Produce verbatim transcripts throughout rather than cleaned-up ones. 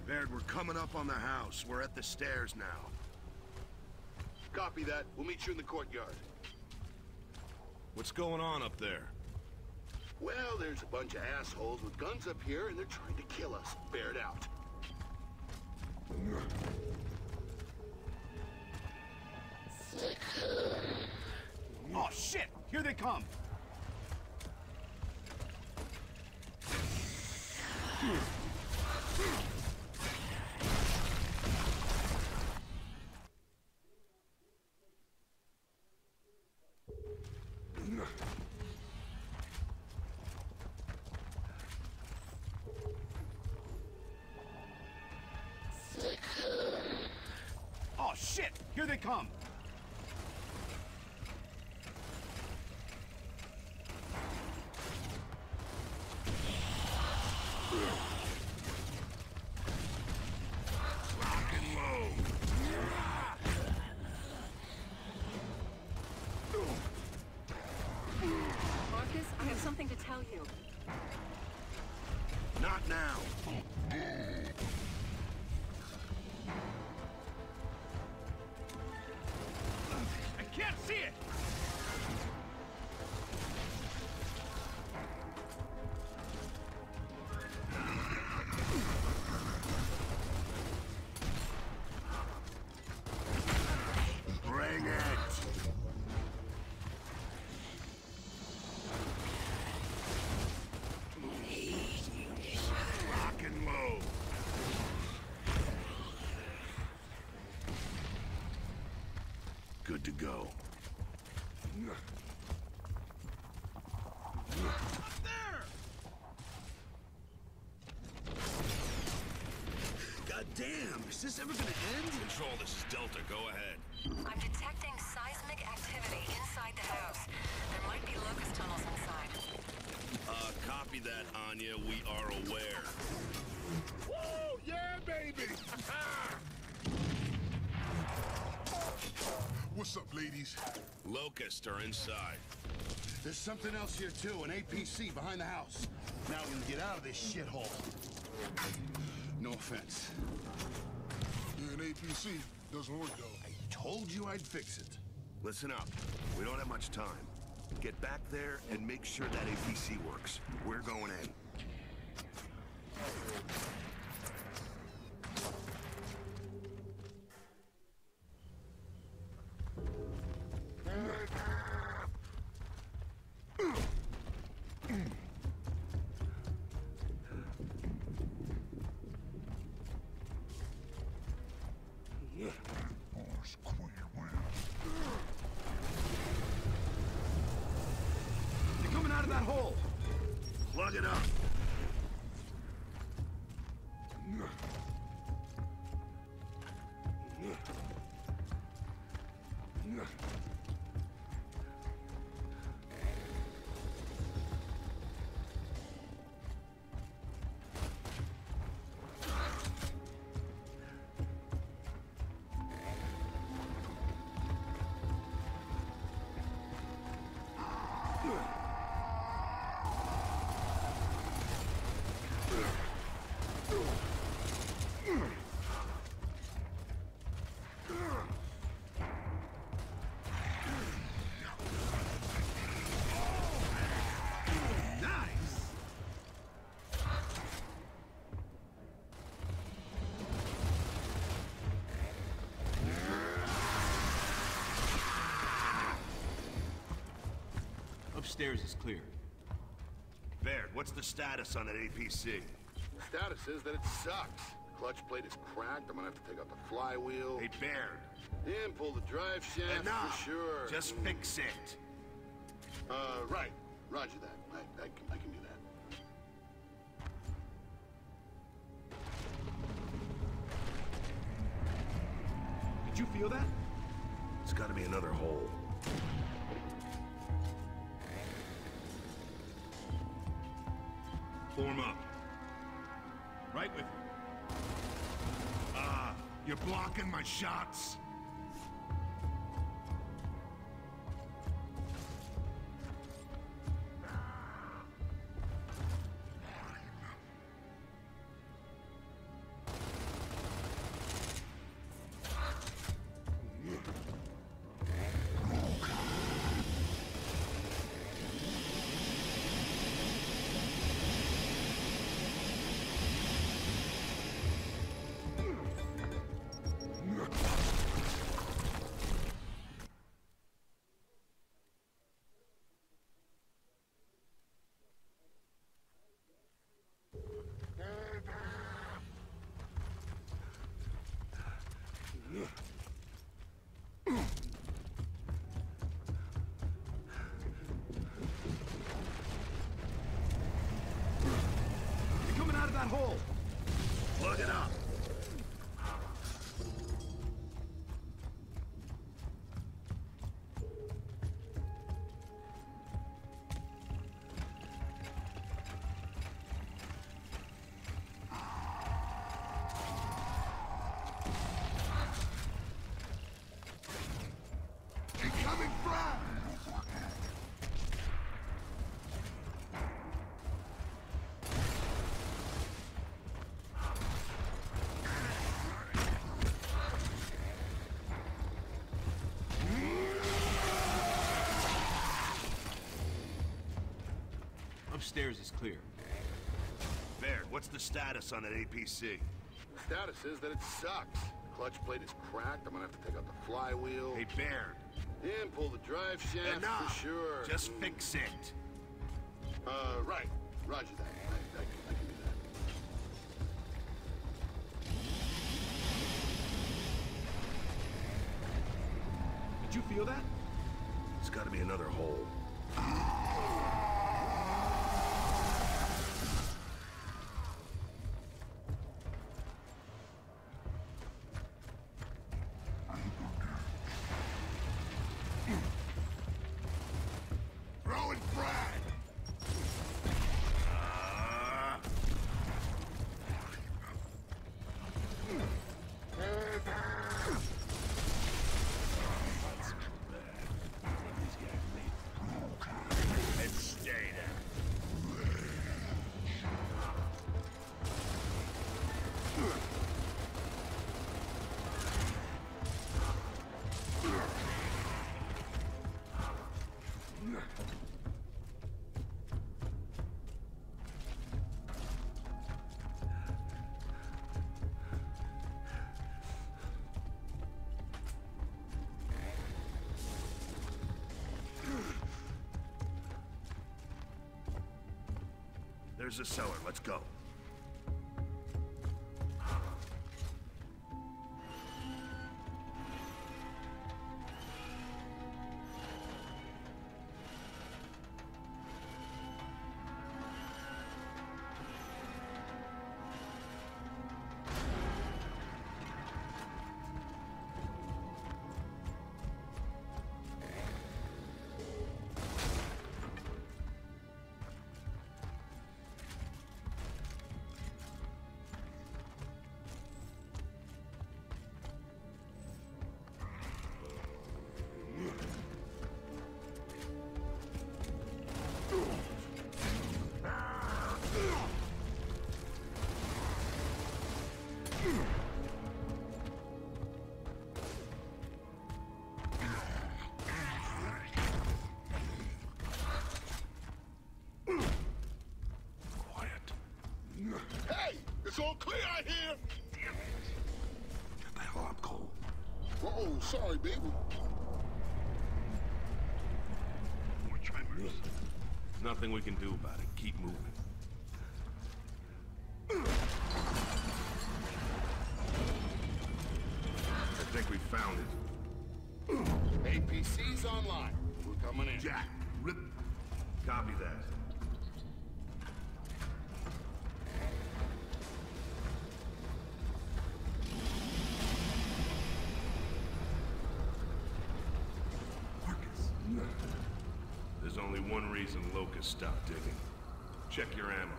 Baird, we're coming up on the house. We're at the stairs now. Copy that. We'll meet you in the courtyard. What's going on up there? Well, there's a bunch of assholes with guns up here, and they're trying to kill us. Bear it out. Oh, shit! Here they come! Oh, shit! Here they come! Lock and load. Marcus, I have something to tell you. Not now. I can't see it! Bring it. Lock and load. Good to go. Up there! God damn, is this ever gonna end? Control, this is Delta. Go ahead. I'm detecting seismic activity inside the house. There might be locust tunnels inside. Uh, copy that, Anya. We are aware. Woo! Yeah, baby! What's up, ladies? Locusts are inside. There's something else here, too. An A P C behind the house. Now we can get out of this shithole. No offense. Yeah, an A P C doesn't work, though. I told you I'd fix it. Listen up. We don't have much time. Get back there and make sure that A P C works. We're going in. They're coming out of that hole! Plug it up. Nice! Upstairs is clear. Baird, what's the status on that A P C? The status is that it sucks. The clutch plate is cracked. I'm gonna have to take out the flywheel. Hey, Baird. And pull the drive shaft Enough! for sure. Just fix it. Uh, right. Roger that. I, I, can- I can do that. Did you feel that? It's gotta be another hole. Form up. Right with you. Ah, you're blocking my shots. They're coming out of that hole! Plug it up. Incoming frag! Upstairs is clear. Baird, what's the status on that A P C? Status is that it sucks. Clutch plate is cracked. I'm gonna have to take out the flywheel. Hey, Baird. And pull the drive shaft Enough. for sure. Just fix it. Uh, right. Roger that. I, I, can, I can do that. Did you feel that? It's gotta be another hole. Throwing frag! And stay there. There's a cellar. Let's go. Hey! It's all clear out here! Damn it. Get the hell up, Cole. Uh-oh, sorry, baby. More tremors. Nothing we can do about it. Keep moving. I think we found it. A P C's online. We're coming in. Jack, rip. Copy that. There's only one reason Locust stopped digging. Check your ammo.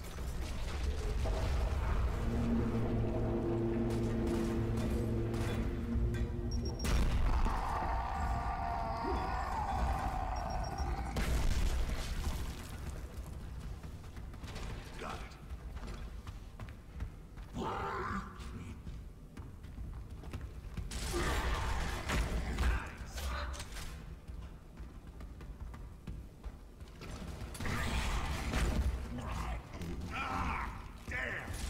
Got it. Ah, damn!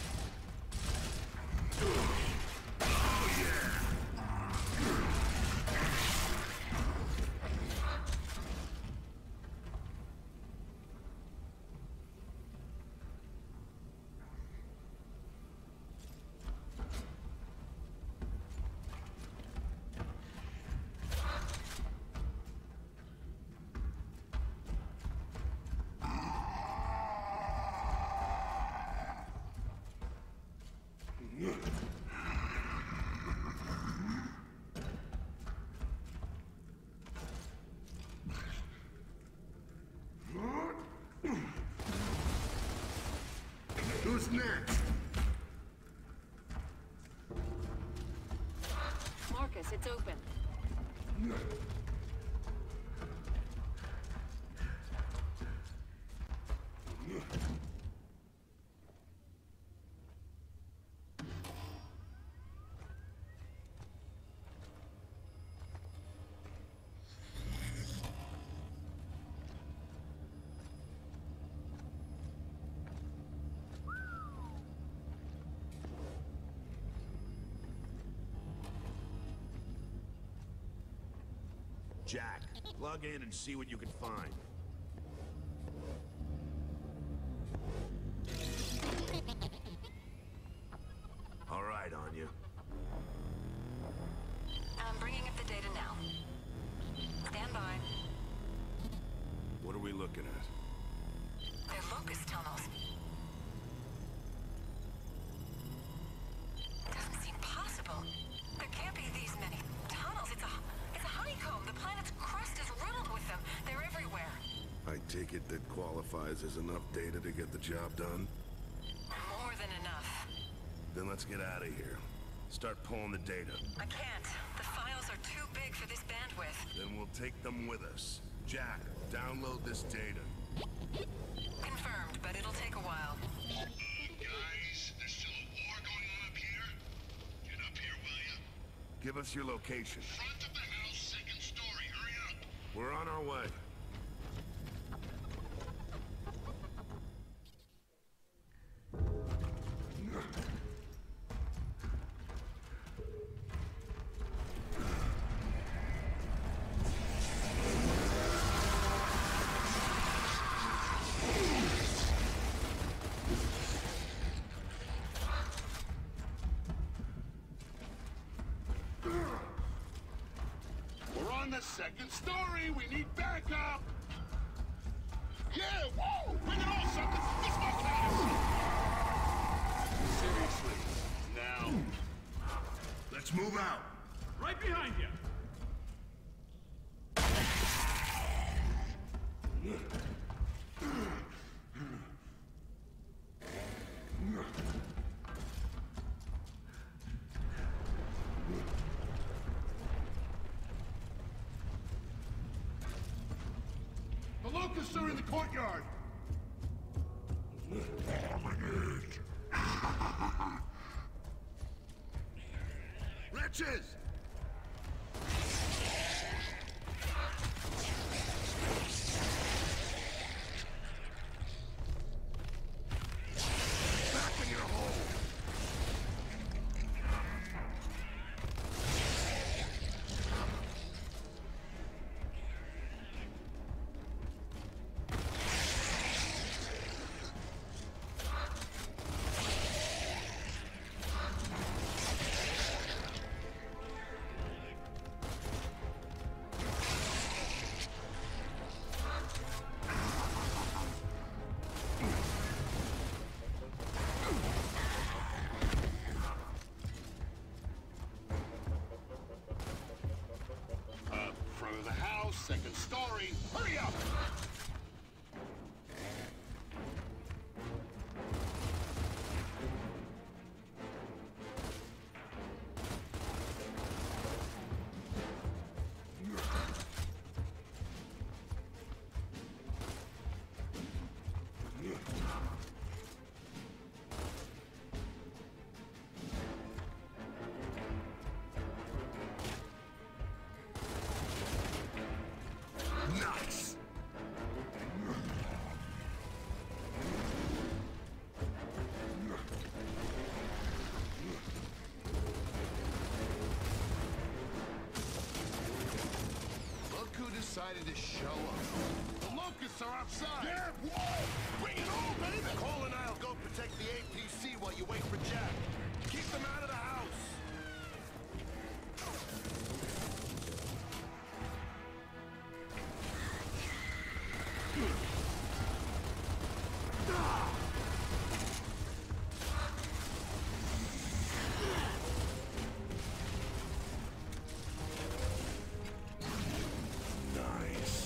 next? Marcus, it's open. Jack, log in and see what you can find. All right, Anya. I'm bringing up the data now. Stand by. What are we looking at? They're locust tunnels. Doesn't seem possible. There can't be these many tunnels. It's a, it's a honeycomb. The planet's crust is riddled with them. They're everywhere. I take it that qualifies as enough data to get the job done? More than enough. Then let's get out of here. Start pulling the data. I can't. The files are too big for this bandwidth. Then we'll take them with us. Jack, download this data. Confirmed, but it'll take a while. Guys, there's still a war going on up here. Get up here, will ya? Give us your location. Front of the house, second story. Hurry up. We're on our way. We're on the second story. We need backup. Yeah, whoa! Bring it on, suckers! This my cash! Seriously, now. Let's move out. Right behind you! The locusts are in the courtyard. Wretches! Back in your hole! Uh, front of the house, second story. Hurry up! Nice! Look who decided to show up. The locusts are outside. Yeah, whoa! Bring it on, baby! Cole and I'll go protect the A P C while you wait for Jack. Keep them out of the house! Nice.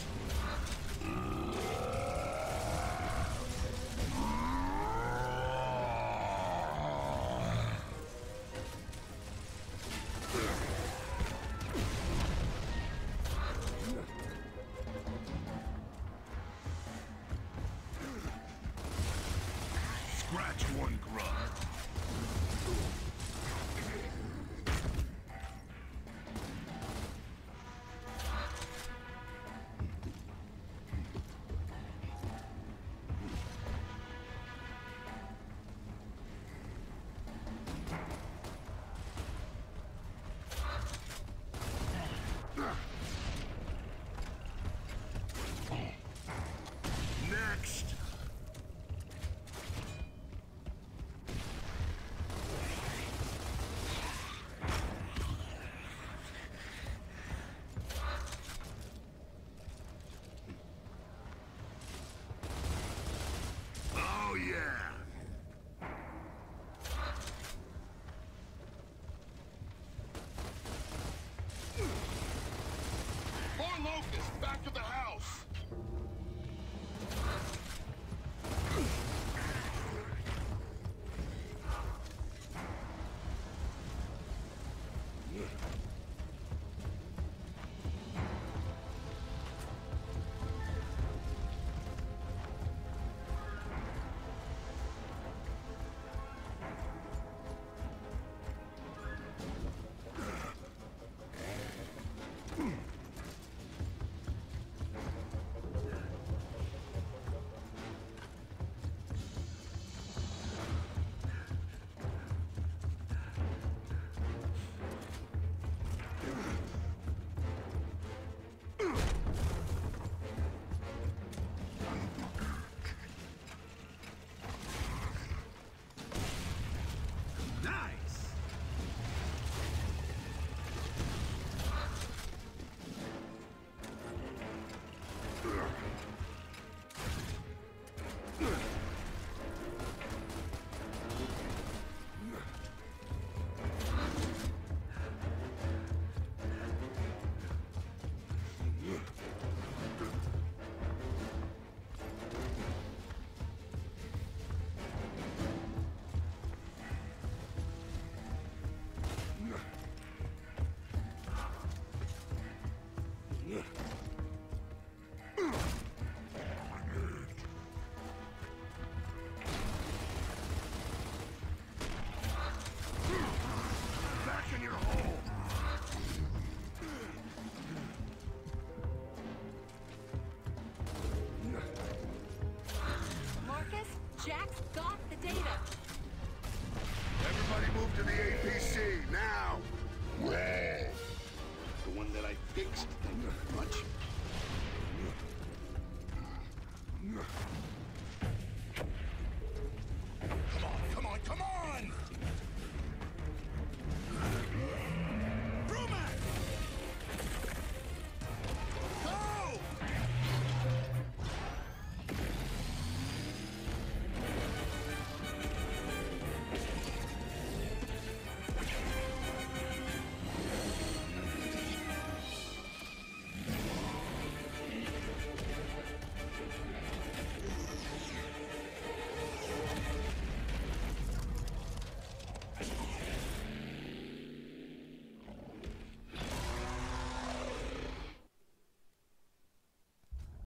now! The one that I fixed